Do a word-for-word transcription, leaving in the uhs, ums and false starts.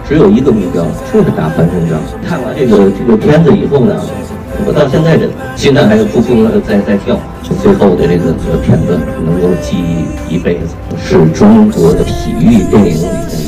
只有一个目标，就是打翻身仗。看完这个这个片子以后呢，我到现在这心脏还是扑扑的在在跳。最后的这个这个片段能够记忆一辈子，是中国的体育电影里面